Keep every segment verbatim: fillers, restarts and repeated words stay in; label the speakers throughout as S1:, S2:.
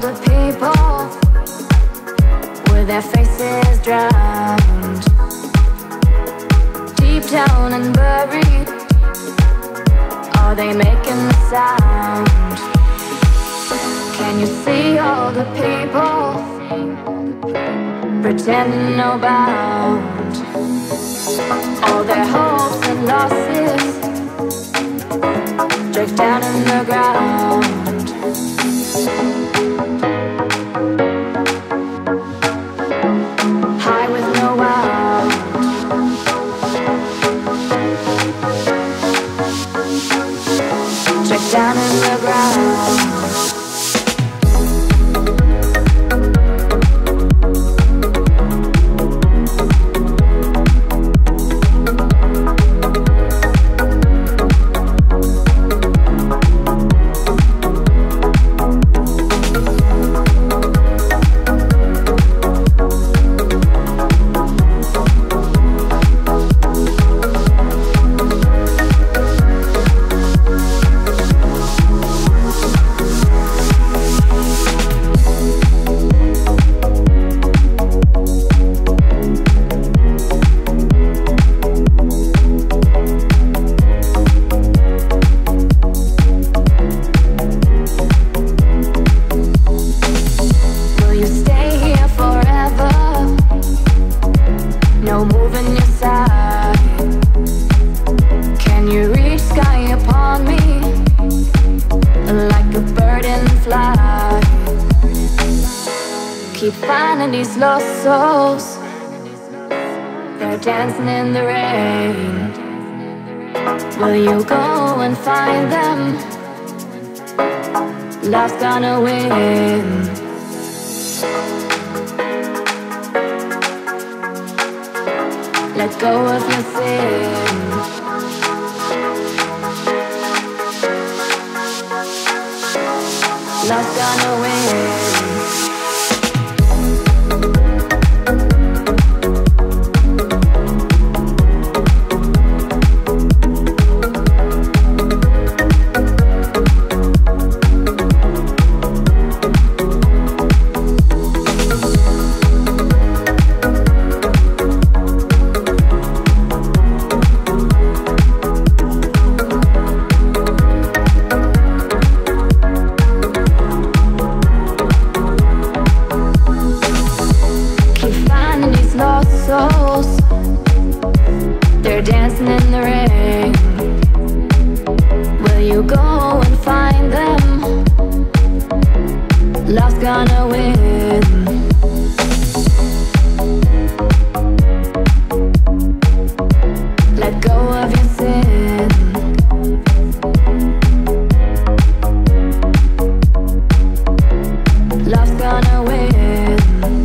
S1: the people with their faces drowned deep down and buried? Are they making the sound? Can you see all the people pretending no bound? All their hopes and losses drift down in the ground. High with no out, drift down in the ground. Keep finding these lost souls, they're dancing in the rain. Will you go and find them? Love's gonna win. Let go of your sin. Love's gonna win. Souls, they're dancing in the rain. Will you go and find them? Love's gonna win. Let go of your sin. Love's gonna win.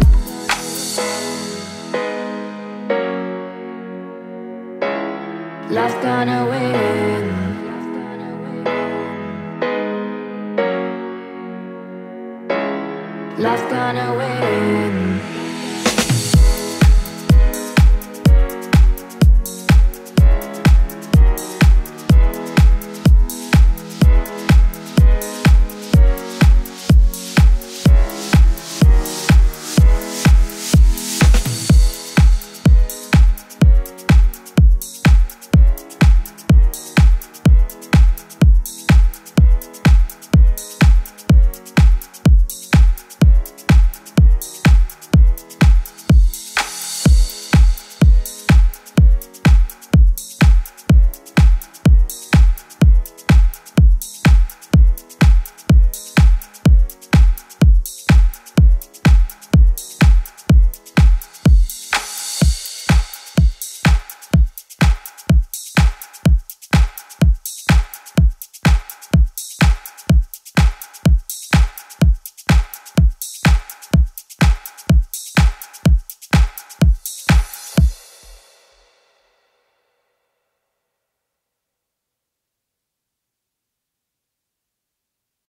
S1: Love's gonna win. Love's gonna win.